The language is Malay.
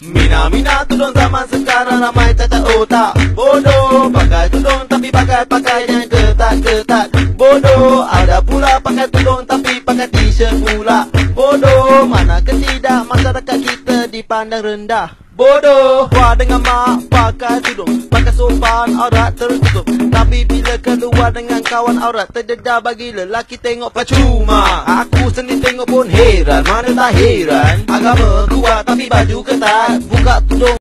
Mina tudung zaman sekarang ramai cacat otak. Bodoh pakai tudung tapi pakai pakaian ketat-ketat. Bodoh ada pula pakai tudung tapi pakai t-shirt pula. Bodoh manakah tidak masyarakat kita dipandang rendah. Bodoh wah dengan mak pakai tudung, pakai sopan aurat tertutup. Tapi bila keluar dengan kawan aurat terdedah bagi lelaki tengok percuma. Aku sendiri tengok pun heran, mana tak heran. Agama kuat tapi baju ketat, buka tudung